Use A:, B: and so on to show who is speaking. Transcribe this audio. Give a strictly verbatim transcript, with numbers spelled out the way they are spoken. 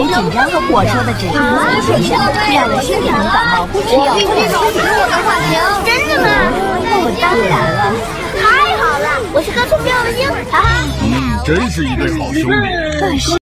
A: 紧张。我说的只是无形现象，让人身体很感冒，不吃药不能自己。
B: 真的吗？
A: 哦，当然了。
B: 太好了，我是歌颂标的鹰，哈哈。
C: 嗯，真是一对好兄弟。